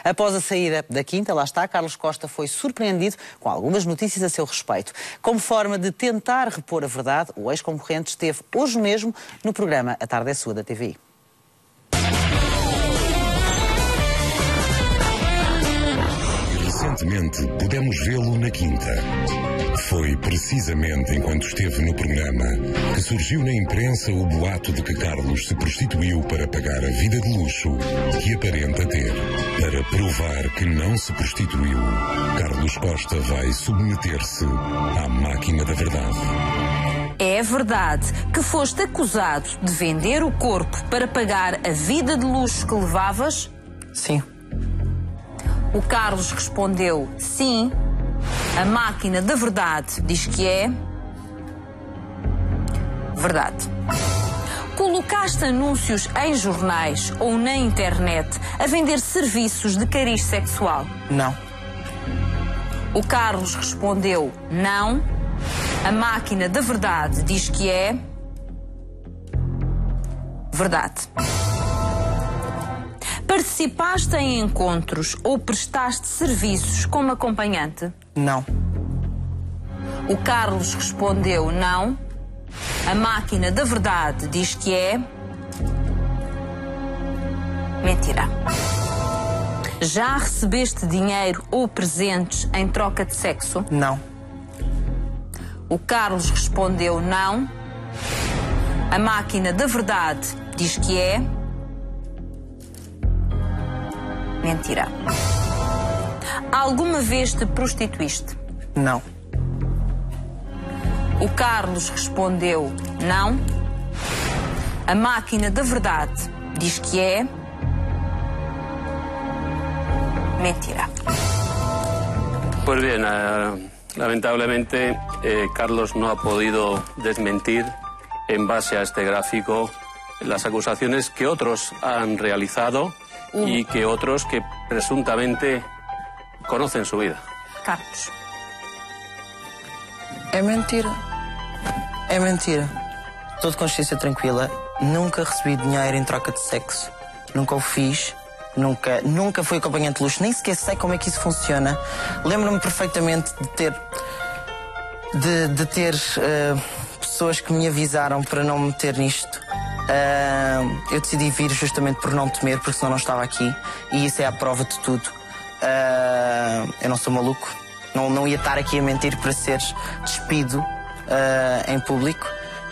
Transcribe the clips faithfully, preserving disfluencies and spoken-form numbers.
Após a saída da Quinta, lá está, Carlos Costa foi surpreendido com algumas notícias a seu respeito. Como forma de tentar repor a verdade, o ex-concorrente esteve hoje mesmo no programa A Tarde é Sua da T V I. Recentemente pudemos vê-lo na Quinta. Foi precisamente enquanto esteve no programa que surgiu na imprensa o boato de que Carlos se prostituiu para pagar a vida de luxo que aparenta ter. Para provar que não se prostituiu, Carlos Costa vai submeter-se à máquina da verdade. É verdade que foste acusado de vender o corpo para pagar a vida de luxo que levavas? Sim. O Carlos respondeu sim. A máquina da verdade diz que é verdade. Colocaste anúncios em jornais ou na internet a vender serviços de cariz sexual? Não. O Carlos respondeu não. A máquina da verdade diz que é verdade. Participaste em encontros ou prestaste serviços como acompanhante? Não. O Carlos respondeu não. A máquina da verdade diz que é mentira. Já recebeste dinheiro ou presentes em troca de sexo? Não. O Carlos respondeu não. A máquina da verdade diz que é mentira. Alguma vez te prostituíste? Não. O Carlos respondeu não. A máquina da verdade diz que é mentira. Pues bien, uh, lamentablemente eh, Carlos no ha podido desmentir en base a este gráfico las acusaciones que otros han realizado uh. y que otros que presuntamente conocen su vida. Carlos. É mentira. É mentira. Estou de consciência tranquila. Nunca recebi dinheiro em troca de sexo. Nunca o fiz. Nunca, nunca fui acompanhante de luxo. Nem sequer sei como é que isso funciona. Lembro-me perfeitamente de ter... De, de ter uh, pessoas que me avisaram para não me meter nisto. Uh, eu decidi vir justamente por não temer, porque senão não estava aqui. E isso é a prova de tudo. Uh, eu não sou maluco. Não, não ia estar aqui a mentir para seres despido uh, em público.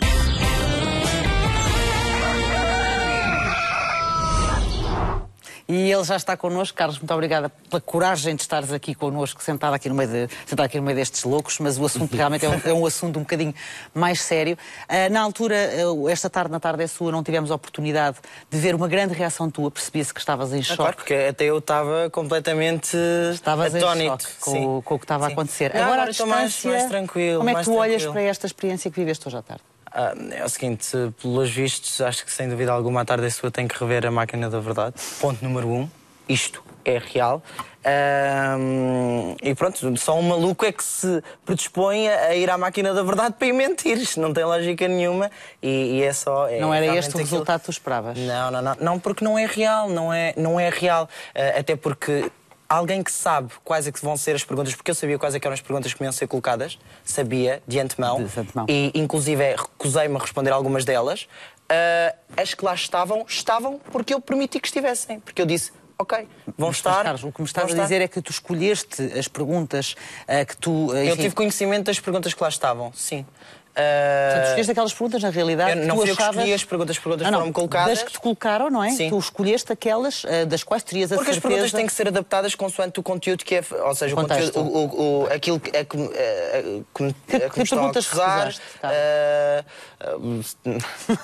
E ele já está connosco. Carlos, muito obrigada pela coragem de estares aqui connosco, sentado aqui no meio, de, sentado aqui no meio destes loucos, mas o assunto realmente é um, é um assunto um bocadinho mais sério. Uh, na altura, uh, esta tarde, na tarde é sua, não tivemos a oportunidade de ver uma grande reação tua, percebia-se que estavas em choque. Claro, porque até eu estava completamente estavas atónito em choque com, com o que estava Sim. a acontecer. Não, agora, agora estou mais, mais tranquilo. Como é que mais tu olhas tranquilo. para esta experiência que viveste hoje à tarde? Ah, é o seguinte, pelos vistos, acho que sem dúvida alguma a tarde é sua, tem que rever a máquina da verdade. Ponto número um. Isto é real. Um, e pronto, só um maluco é que se predispõe a ir à máquina da verdade para ir mentir. Isto não tem lógica nenhuma e, e é só... É não era este o aquilo... resultado que tu esperavas? Não, não, não, não, porque não é real, não é, não é real. Uh, até porque alguém que sabe quais é que vão ser as perguntas, porque eu sabia quais é que eram as perguntas que me iam ser colocadas, sabia de antemão, de antemão. E inclusive recusei-me a responder algumas delas. Uh, as que lá estavam, estavam porque eu permiti que estivessem, porque eu disse... Ok, vão mas, estar... Carlos, o que me estás a estar... dizer é que tu escolheste as perguntas uh, que tu... Uh, eu tive conhecimento das perguntas que lá estavam, sim. Uh... Portanto, escolheste aquelas perguntas, na realidade, eu, não tu fui achavas... eu que escolhi as perguntas, as perguntas ah, não, foram-me colocadas. Das que te colocaram, não é? Sim. Tu escolheste aquelas uh, das quais terias a Porque certeza... as perguntas têm que ser adaptadas consoante o conteúdo que é... Ou seja, o, o conteúdo... O, o, o, aquilo que é que, uh, que, me, que, que, que me perguntas recusaste? Uh, uh,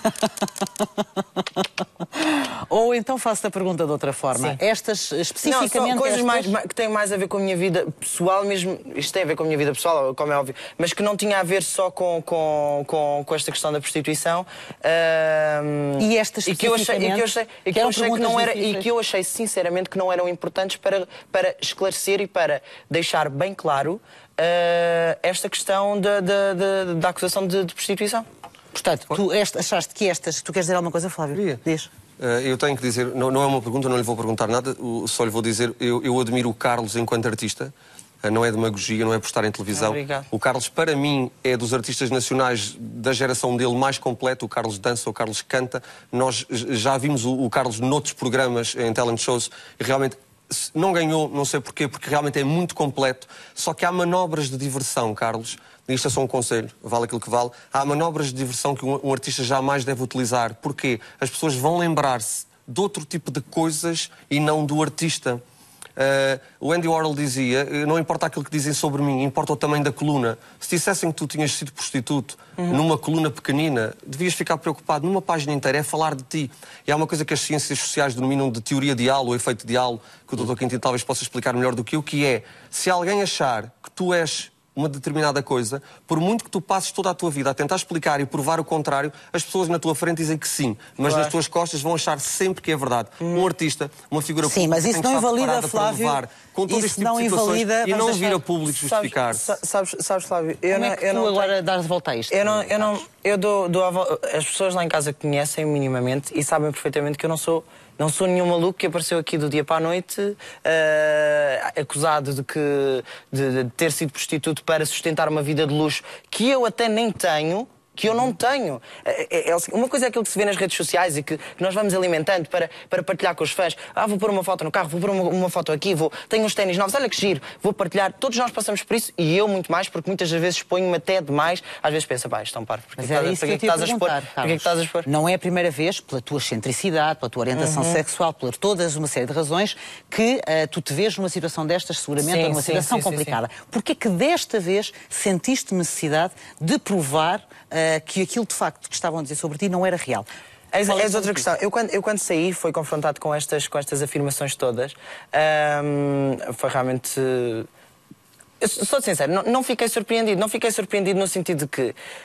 Ou então faço-te a pergunta de outra forma. Sim. Estas, especificamente... Não, são coisas estas... mais, que têm mais a ver com a minha vida pessoal mesmo. Isto tem a ver com a minha vida pessoal, como é óbvio. Mas que não tinha a ver só com, com, com, com esta questão da prostituição. Uh, e estas e que eu achei, e que eu achei, e que, eu achei que não era E que eu achei sinceramente que não eram importantes para, para esclarecer e para deixar bem claro uh, esta questão da, da, da, da acusação de, de prostituição. Portanto, tu este, achaste que estas... Tu queres dizer alguma coisa, Flávio? Queria. Diz. eu tenho que dizer, não, não é uma pergunta, não lhe vou perguntar nada, só lhe vou dizer, eu, eu admiro o Carlos enquanto artista, não é demagogia, não é por estar em televisão. Obrigado. O Carlos, para mim, é dos artistas nacionais da geração dele mais completo. O Carlos dança, o Carlos canta. Nós já vimos o, o Carlos noutros programas, em talent shows, e realmente não ganhou, não sei porquê, porque realmente é muito completo. Só que há manobras de diversão, Carlos. Isto é só um conselho, vale aquilo que vale. Há manobras de diversão que um, um artista jamais deve utilizar. Porquê? As pessoas vão lembrar-se de outro tipo de coisas e não do artista. Uh, o Andy Warhol dizia, não importa aquilo que dizem sobre mim, importa o tamanho da coluna. Se dissessem que tu tinhas sido prostituto uhum. numa coluna pequenina, devias ficar preocupado. Numa página inteira é falar de ti. E há uma coisa que as ciências sociais denominam de teoria de halo, o efeito de halo, que o doutor Quintino talvez possa explicar melhor do que eu, que é, se alguém achar que tu és uma determinada coisa, por muito que tu passes toda a tua vida a tentar explicar e provar o contrário, as pessoas na tua frente dizem que sim, mas claro. nas tuas costas vão achar sempre que é verdade. Hum. Um artista, uma figura sim, pública, mas isso não invalida, Flávio, com todo isso este tipo não de invalida, e não vir a público justificar. Sabes, sabes, sabes, Flávio, eu Como não, é que eu tu não agora tenho... dás de volta a isto? Eu não, eu não, eu dou, dou a volta... As pessoas lá em casa conhecem minimamente e sabem perfeitamente que eu não sou Não sou nenhum maluco que apareceu aqui do dia para a noite uh, acusado de, que, de, de ter sido prostituto para sustentar uma vida de luxo que eu até nem tenho, que eu não tenho. É, é, é, uma coisa é aquilo que se vê nas redes sociais e que, que nós vamos alimentando para, para partilhar com os fãs. Ah, vou pôr uma foto no carro, vou pôr uma, uma foto aqui, vou, tenho uns ténis novos, olha que giro, vou partilhar. Todos nós passamos por isso e eu muito mais, porque muitas das vezes exponho-me até demais. Às vezes pensa, pá, estão parvo, porque é isso que estás a expor? Porque que estás a expor? Não é a primeira vez, pela tua excentricidade, pela tua orientação uhum. sexual, por todas uma série de razões, que uh, tu te vês numa situação destas, seguramente, sim, numa sim, situação sim, complicada. Sim, sim. Porquê que desta vez sentiste necessidade de provar uh, que aquilo de facto que estavam a dizer sobre ti não era real? És, és outra questão. Eu quando, eu quando saí, fui confrontado com estas, com estas afirmações todas. Um, foi realmente... Eu sou sincero, não, não fiquei surpreendido. Não fiquei surpreendido no sentido de que...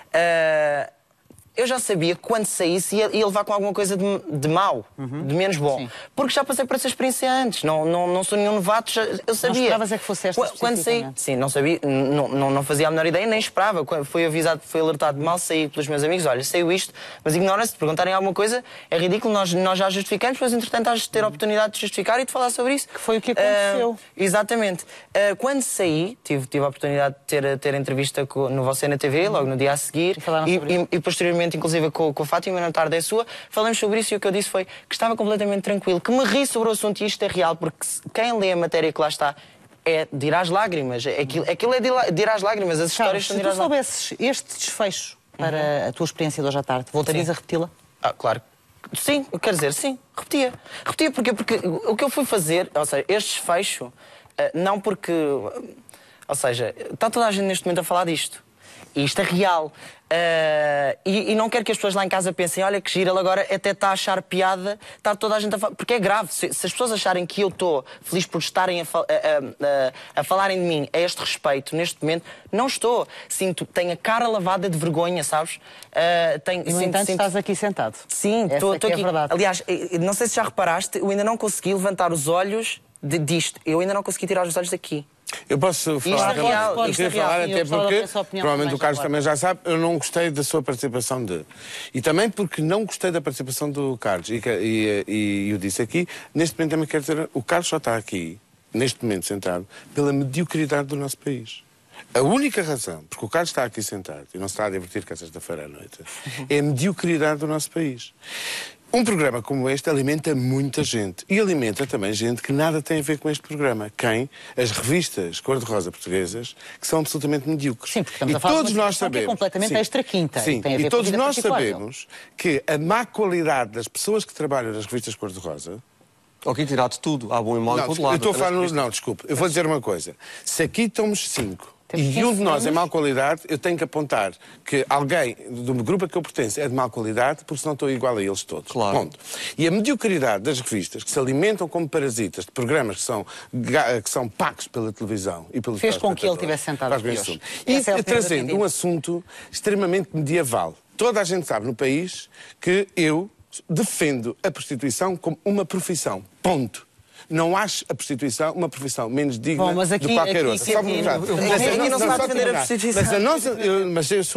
Uh, eu já sabia que quando saísse ia, ia levar com alguma coisa de, de mau, uhum. de menos bom. Sim. Porque já passei por essa experiência antes. Não, não, não sou nenhum novato, já, eu sabia. Não esperavas é que fosse esta quando saí, sim, não sabia, não, não, não fazia a menor ideia, nem esperava. Quando fui avisado, fui alertado de mal, saí pelos meus amigos, olha, saiu isto, mas ignora-se, de perguntarem alguma coisa, é ridículo, nós, nós já justificamos, mas entretanto has de ter a oportunidade de justificar e de falar sobre isso. Que foi o que aconteceu. Uh, exatamente. Uh, quando saí, tive, tive a oportunidade de ter, ter entrevista com, no Você na T V, logo no dia a seguir, e, e, e posteriormente, inclusive, com, com a Fátima, na tarde é sua, falamos sobre isso e o que eu disse foi que estava completamente tranquilo, que me ri sobre o assunto e isto é real, porque quem lê a matéria que lá está é de ir às lágrimas. Aquilo, aquilo é de ir às lágrimas, as histórias são de ir às lágrimas. Se tu soubesses este desfecho para uhum. a tua experiência de hoje à tarde, voltarias sim. a repeti-la? Ah, claro. Sim, quer dizer, sim, repetia. Repetia porque, porque o que eu fui fazer, ou seja, este desfecho, não porque... Ou seja, está toda a gente neste momento a falar disto. E isto é real. Uh, e, e não quero que as pessoas lá em casa pensem, olha que gira, ele agora até está a achar piada, está toda a gente a falar. Porque é grave. Se, se as pessoas acharem que eu estou feliz por estarem a, fa a, a, a falarem de mim a este respeito, neste momento, não estou. Sinto, tenho a cara lavada de vergonha, sabes? Uh, tenho, e no sinto, entanto sinto... estás aqui sentado. Sim, estou aqui. É verdade. Aliás, não sei se já reparaste, eu ainda não consegui levantar os olhos de, disto. Eu ainda não consegui tirar os olhos daqui. Eu posso falar, é real, eu queria falar até porque, provavelmente o Carlos também já sabe, eu não gostei da sua participação de... E também porque não gostei da participação do Carlos, e, e, e eu disse aqui, neste momento também quero dizer, o Carlos só está aqui, neste momento sentado, pela mediocridade do nosso país. A única razão, porque o Carlos está aqui sentado, e não se está a divertir com a sexta-feira à noite, é a mediocridade do nosso país. Um programa como este alimenta muita gente. E alimenta também gente que nada tem a ver com este programa. Quem? As revistas cor-de-rosa portuguesas, que são absolutamente medíocres. Sim, porque estamos e a falar todos de uma nós sabemos, que é completamente sim, extra-quinta. Sim, tem a ver e todos com nós sabemos que a má qualidade das pessoas que trabalham nas revistas cor-de-rosa... Ok, tirar de tudo. Há bom e mau em todo lado. Eu estou a falar... No... Não, desculpe. Eu vou dizer uma coisa. Se aqui estamos cinco... E um de nós é má qualidade, eu tenho que apontar que alguém do grupo a que eu pertenço é de má qualidade, porque senão estou igual a eles todos. Claro. Ponto. E a mediocridade das revistas, que se alimentam como parasitas de programas que são, que são pagos pela televisão e pelos fez com que ele estivesse sentado aqui hoje. E é trazendo um assunto extremamente medieval. Toda a gente sabe no país que eu defendo a prostituição como uma profissão. Ponto. Não acho a prostituição uma profissão menos digna Bom, mas aqui, de qualquer aqui, outra. Aqui, aqui, aqui, aqui não se vai defender a prostituição. Mas, a nossa, eu, mas eu sou eu.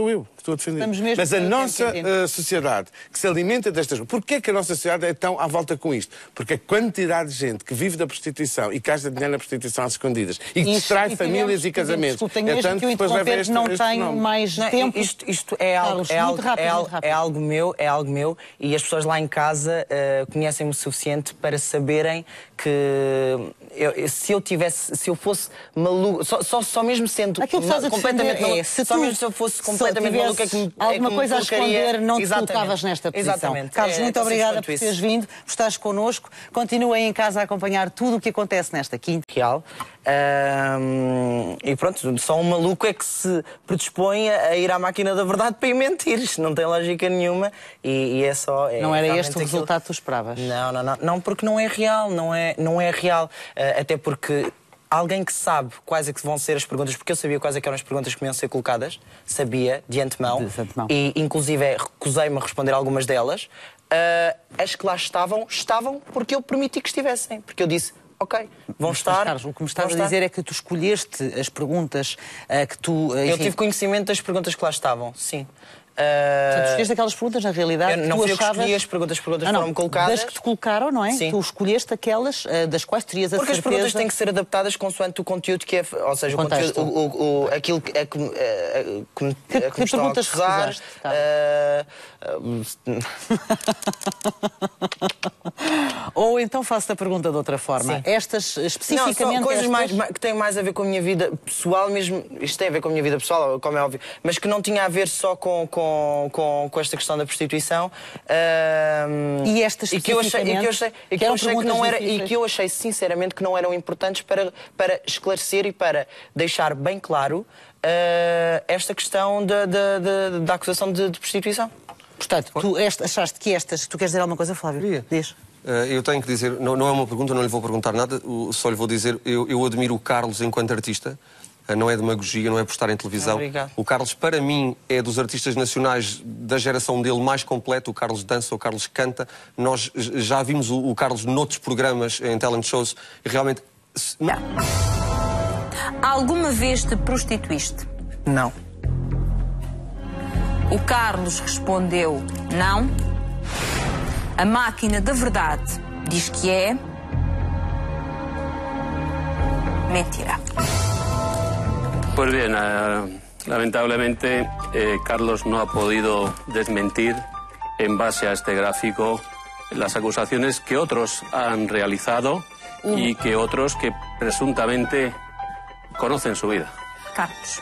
estou a defender. Mas a nossa uh, sociedade, que se alimenta destas... Porquê que a nossa sociedade é tão à volta com isto? Porque a quantidade de gente que vive da prostituição e gasta dinheiro na prostituição às escondidas e que distrai famílias e casamentos... Desculpa, é tanto que depois vai ver este, não este tenho fenómeno. mais não, tempo. Isto, isto é, algo, Carlos, é, algo, rápido, é, algo, é algo meu, é algo meu, e as pessoas lá em casa uh, conhecem-me o suficiente para saberem que eu, se eu tivesse, se eu fosse maluco, só, só, só mesmo sendo Aquilo que estás a completamente maluco, é, se só tu, mesmo se eu fosse completamente maluco, é que me, alguma é que coisa me a esconder, não te exatamente, colocavas nesta posição. Exatamente. Carlos, é, muito é, obrigada por teres vindo, por estares connosco. Continuem em casa a acompanhar tudo o que acontece nesta quinta. Real. Um, e pronto, só um maluco é que se predispõe a ir à máquina da verdade para ir mentir. Isto não tem lógica nenhuma e, e é só... É não era este o aquilo... resultado que tu esperavas? Não, não, não, não, porque não é real, não é, não é real. Uh, até porque alguém que sabe quais é que vão ser as perguntas, porque eu sabia quais é que eram as perguntas que me iam ser colocadas, sabia de antemão, de antemão. E inclusive recusei-me a responder algumas delas. Uh, as que lá estavam, estavam porque eu permiti que estivessem, porque eu disse... Ok, vão mas, estar... Mas, Carlos, o que me estás a dizer estar... é que tu escolheste as perguntas uh, que tu... Uh, eu tive conhecimento das perguntas que lá estavam, sim. Uh... Portanto, escolheste aquelas perguntas, na realidade, eu, que não tu fui achavas... eu que escolhi as perguntas, as perguntas ah, não, foram-me colocadas. Das que te colocaram, não é? Sim. Tu escolheste aquelas uh, das quais terias a Porque certeza... as perguntas têm que ser adaptadas consoante o conteúdo que é... Ou seja, o conteúdo, o, o, o, aquilo que, é que, é, que, me, que, é que que me perguntas estão a acusar. Uh, uh, Ou então faço-te a pergunta de outra forma. Sim. Estas, especificamente... Não, são coisas estas... mais, que têm mais a ver com a minha vida pessoal mesmo. Isto tem a ver com a minha vida pessoal, como é óbvio. Mas que não tinha a ver só com, com, com, com esta questão da prostituição. Um, e estas e que eu achei, e que eu achei, e que eu achei que não era e que eu achei sinceramente que não eram importantes para, para esclarecer e para deixar bem claro uh, esta questão da, da, da, da acusação de, de prostituição. Portanto, tu esta, achaste que estas... Tu queres dizer alguma coisa, Flávio? Diz. Uh, eu tenho que dizer, não, não é uma pergunta, não lhe vou perguntar nada, só lhe vou dizer, eu, eu admiro o Carlos enquanto artista. Não é demagogia, não é por estar em televisão. Obrigado. O Carlos, para mim, é dos artistas nacionais da geração dele mais completo. O Carlos dança, o Carlos canta. Nós já vimos o, o Carlos noutros programas, em talent shows, e realmente... Não. Alguma vez te prostituíste? Não. O Carlos respondeu não. A máquina da verdade diz que é... mentira. Pues bien, uh, lamentablemente eh, Carlos no ha podido desmentir en base a este gráfico las acusaciones que otros han realizado uh. y que otros que presuntamente conocen su vida. Carlos.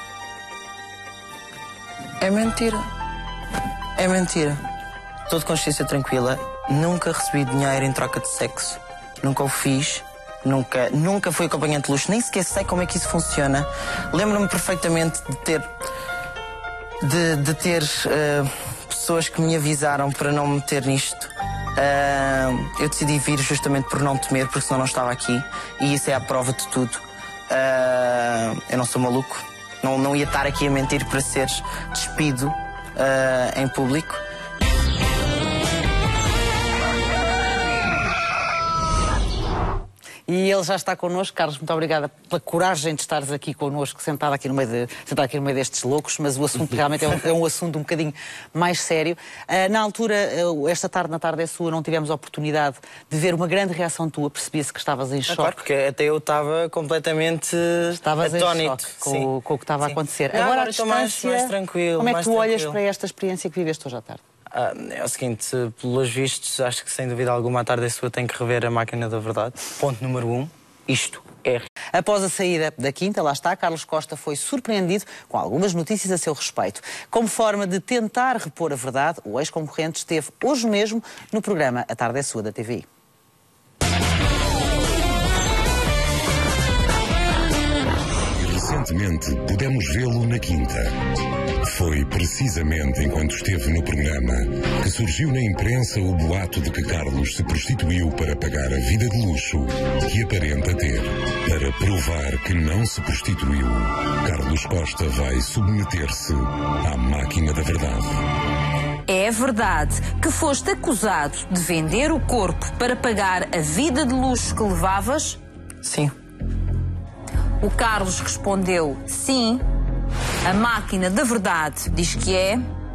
É mentira. É mentira. Estou de consciência tranquila. Nunca recebi dinheiro em troca de sexo. Nunca o fiz. Nunca, nunca fui acompanhante de luxo, nem sequer sei como é que isso funciona. Lembro-me perfeitamente de ter de, de ter uh, pessoas que me avisaram para não me meter nisto. Uh, eu decidi vir justamente por não temer, porque senão não estava aqui. E isso é a prova de tudo. Uh, eu não sou maluco. Não, não ia estar aqui a mentir para seres despido uh, em público. E ele já está connosco. Carlos, muito obrigada pela coragem de estares aqui connosco, sentado aqui no meio, de, sentado aqui no meio destes loucos, mas o assunto realmente é um, é um assunto um bocadinho mais sério. Uh, na altura, uh, esta tarde, na tarde é sua, não tivemos a oportunidade de ver uma grande reação tua, percebia-se que estavas em choque. É claro, porque até eu estava completamente estavas atónito em choque com, com o que estava Sim. a acontecer. Não, agora, agora estou mais, mais tranquilo. Como é que tu olhas tranquilo. para esta experiência que viveste hoje à tarde? Ah, é o seguinte, pelos vistos, acho que sem dúvida alguma a tarde é sua, tem que rever a máquina da verdade. Ponto número um. Isto é... Após a saída da quinta, lá está, Carlos Costa foi surpreendido com algumas notícias a seu respeito. Como forma de tentar repor a verdade, o ex-concorrente esteve hoje mesmo no programa A Tarde é Sua, da T V I. Recentemente pudemos vê-lo na quinta. Foi precisamente enquanto esteve no programa que surgiu na imprensa o boato de que Carlos se prostituiu para pagar a vida de luxo que aparenta ter. Para provar que não se prostituiu, Carlos Costa vai submeter-se à máquina da verdade. É verdade que foste acusado de vender o corpo para pagar a vida de luxo que levavas? Sim. O Carlos respondeu sim. A máquina da verdade diz que é...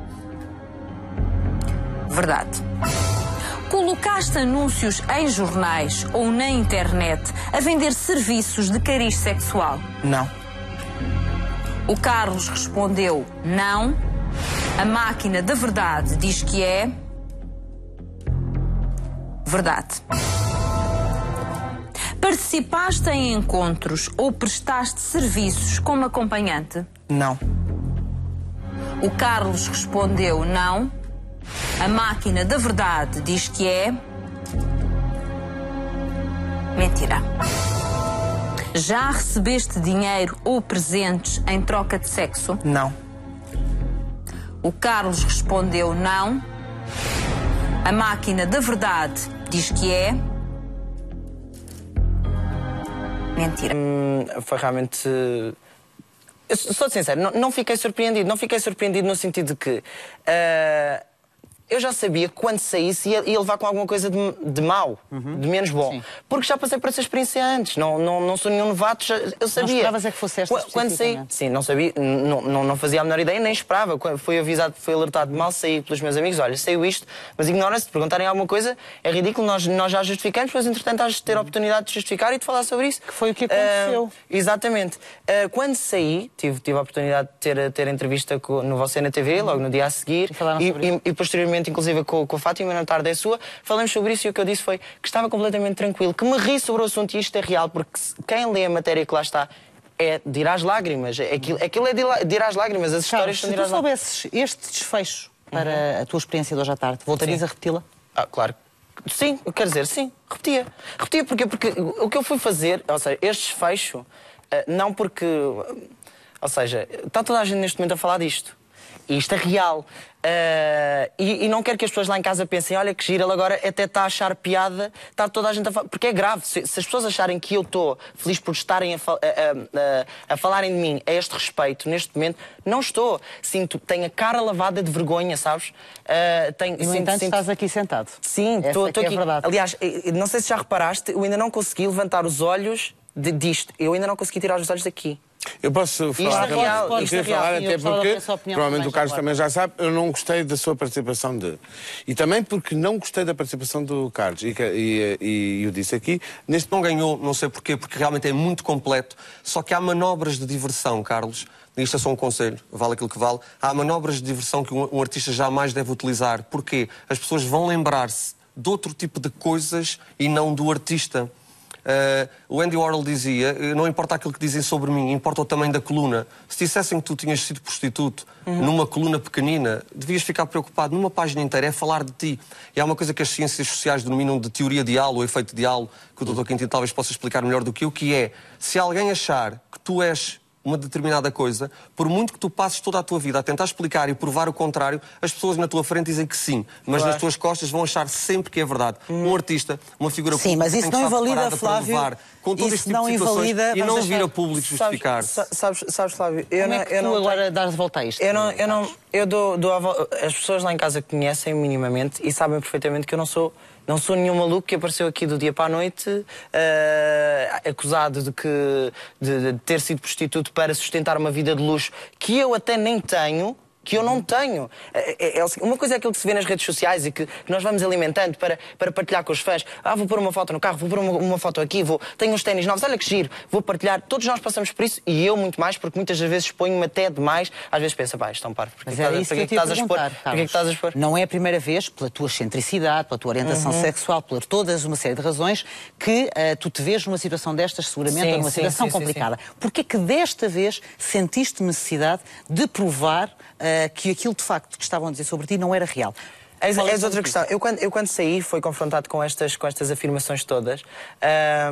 Verdade. Colocaste anúncios em jornais ou na internet a vender serviços de cariz sexual? Não. O Carlos respondeu não. A máquina da verdade diz que é... verdade. Participaste em encontros ou prestaste serviços como acompanhante? Não. O Carlos respondeu não. A máquina da verdade diz que é... mentira. Já recebeste dinheiro ou presentes em troca de sexo? Não. O Carlos respondeu não. A máquina da verdade diz que é... mentira. Hum, foi realmente... Eu sou sincero, não, não fiquei surpreendido. Não fiquei surpreendido no sentido de que... Uh, eu já sabia que quando saísse ia, ia levar com alguma coisa de, de mau, uhum. de menos bom. Sim. Porque já passei por essa experiência antes. Não, não, não sou nenhum novato, já, eu sabia. Não esperavas é que fosse esta quando saí, sim, não sabia, não, não, não fazia a menor ideia, nem esperava. Quando fui avisado, fui alertado mal, saí pelos meus amigos, olha, saiu isto, mas ignora-se, de perguntarem alguma coisa, é ridículo, nós, nós já justificamos, mas entretanto has de ter a oportunidade de justificar e de falar sobre isso. Que foi o que aconteceu. Uh, exatamente. Uh, quando saí, tive, tive a oportunidade de ter, ter entrevista com, no Você na T V, logo no dia a seguir, e, e, e posteriormente, inclusive, com, com Fátima, na tarde é sua, falamos sobre isso e o que eu disse foi que estava completamente tranquilo, que me ri sobre o assunto e isto é real, porque quem lê a matéria que lá está é de ir às lágrimas. Aquilo, aquilo é de ir às lágrimas, as histórias são de ir às lágrimas. Se tu soubesses este desfecho para uhum. a tua experiência de hoje à tarde, voltarias sim. a repeti-la? Ah, claro. Sim, quer dizer, sim, repetia. Repetia porque, porque o que eu fui fazer, ou seja, este desfecho, não porque... Ou seja, está toda a gente neste momento a falar disto. E isto é real. Uh, e, e não quero que as pessoas lá em casa pensem, olha que giro, ele agora até está a achar piada, está toda a gente a falar, porque é grave. Se, se as pessoas acharem que eu estou feliz por estarem a, a, a, a falarem de mim a este respeito, neste momento, não estou. Sinto, tenho a cara lavada de vergonha, sabes? Uh, tenho, e no sinto, entanto sinto... estás aqui sentado. Sim, estou aqui. É verdade. Aliás, não sei se já reparaste, eu ainda não consegui levantar os olhos de, disto. Eu ainda não consegui tirar os olhos daqui. Eu posso falar, isto é real, eu isto é falar real, até porque, provavelmente o Carlos também já sabe, eu não gostei da sua participação de... E também porque não gostei da participação do Carlos, e, e, e eu disse aqui... Neste não ganhou, não sei porquê, porque realmente é muito completo, só que há manobras de diversão, Carlos, isto é só um conselho, vale aquilo que vale, há manobras de diversão que um, um artista jamais deve utilizar, porque as pessoas vão lembrar-se de outro tipo de coisas e não do artista. Uh, o Andy Warhol dizia, não importa aquilo que dizem sobre mim, importa o tamanho da coluna. Se dissessem que tu tinhas sido prostituto uhum. numa coluna pequenina, devias ficar preocupado. Numa página inteira é falar de ti. E há uma coisa que as ciências sociais denominam de teoria de halo, o efeito de halo, que o doutor Quintino talvez possa explicar melhor do que eu, que é, se alguém achar que tu és uma determinada coisa, por muito que tu passes toda a tua vida a tentar explicar e provar o contrário, as pessoas na tua frente dizem que sim, mas claro. nas tuas costas vão achar sempre que é verdade. Hum. Um artista, uma figura sim, pública, mas isso não invalida, Flávio, com todo este tipo de situações e não vir a público justificar-se. Sabes, sabes, Flávio, eu Como não, é que eu tu não agora tenho... dás de volta a isto? Eu não, eu não, eu dou, dou a volta... As pessoas lá em casa conhecem minimamente e sabem perfeitamente que eu não sou... Não sou nenhum maluco que apareceu aqui do dia para a noite uh, acusado de, que, de, de ter sido prostituto para sustentar uma vida de luxo que eu até nem tenho, que eu não tenho. É, é, uma coisa é aquilo que se vê nas redes sociais e que, que nós vamos alimentando para, para partilhar com os fãs. Ah, vou pôr uma foto no carro, vou pôr uma, uma foto aqui, vou, tenho uns ténis novos, olha que giro, vou partilhar. Todos nós passamos por isso e eu muito mais, porque muitas das vezes exponho-me até demais. Às vezes pensa, pá, estão parvo, porque é isso que estás a expor? Porque que estás a expor? Não é a primeira vez, pela tua excentricidade, pela tua orientação uhum. sexual, por todas uma série de razões, que uh, tu te vês numa situação destas, seguramente, sim, ou numa sim, situação sim, complicada. Sim, sim. Porquê que desta vez sentiste necessidade de provar uh, que aquilo de facto que estavam a dizer sobre ti não era real? És, és outra questão. Eu quando, eu quando saí, fui confrontado com estas, com estas afirmações todas. Uh...